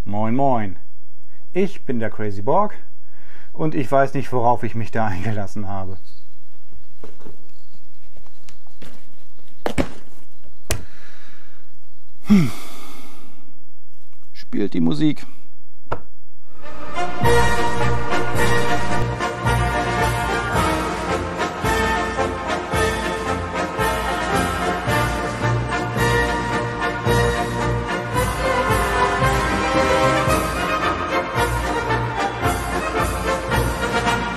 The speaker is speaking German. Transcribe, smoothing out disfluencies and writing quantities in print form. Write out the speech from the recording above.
Moin moin, ich bin der Crazy Borg und ich weiß nicht, worauf ich mich da eingelassen habe. Spielt die Musik.